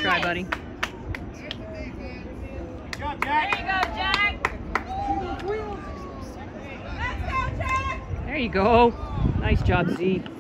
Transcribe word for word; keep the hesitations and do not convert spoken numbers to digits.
try, buddy. Good job, Jack. There you go, Jack. There you go. Nice job, Z.